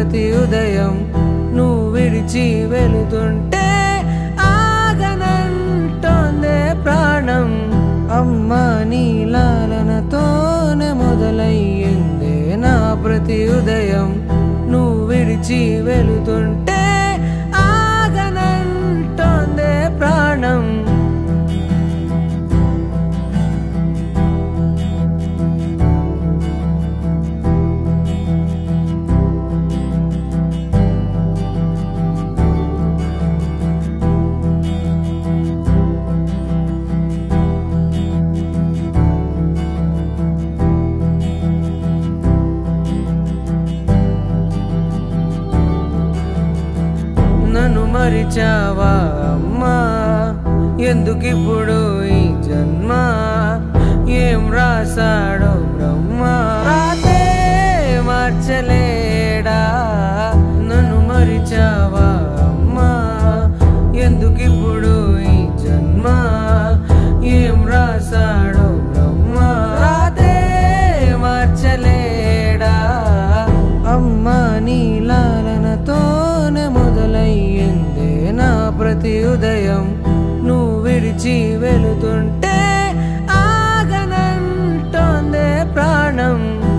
ప్రతి ఉదయం నువ్వు విడిచి వెళుతుంటే ఆగనంటోందే ప్రాణం. అమ్మా నీ లాలనతోనే మొదలయ్యిందే నా ప్రతి ఉదయం నువ్వు విడిచి వెళుతుంటే ఆగనంటోందే ప్రాణం. నన్ను మరిచావా అమ్మా, ఎందుకిప్పుడు ఈ జన్మ? ఏం రాసాడో బ్రహ్మ, రాతే మార్చలేడా? నన్ను మరిచావా అమ్మా, ఎందుకిప్పుడు ఈ జన్మ? ఏం రాసాడో బ్రహ్మ, రాతే మార్చలేడా? అమ్మా నీ లాలనతోనే మొదలయ్యిందే నా ప్రతి ఉదయం నువ్వు విడిచి వెళుతుంటే ఆగనంటోందే ప్రాణం.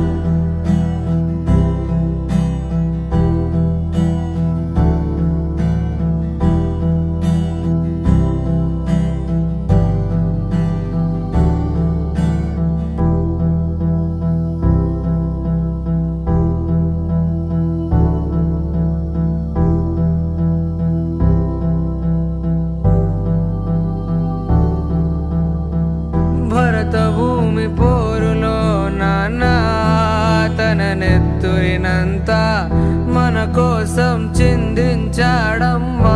భరత భూమి పోరులో నాన్న తన నెత్తురినంతా మన కోసం చిందించాడమ్మా.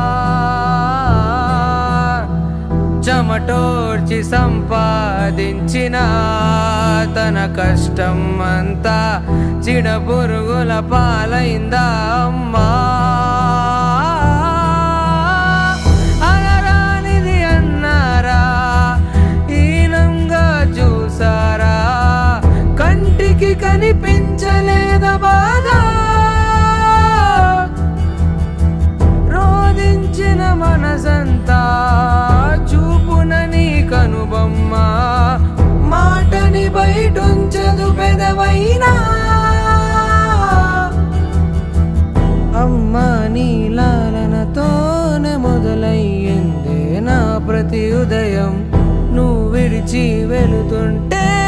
చెమటోర్చి సంపాదించిన తన కష్టం అంతా చిడపురుగుల పాలైందా అమ్మా. కనిపించలేద బాధ, రోధించిన మనసంతా చూపున నీ కనుబొమ్మ. మాటని బయటుంచదు పెదవైనా. అమ్మా నీ లాలనతోనే మొదలయ్యిందే నా ప్రతి ఉదయం నువ్వు విడిచి వెళుతుంటే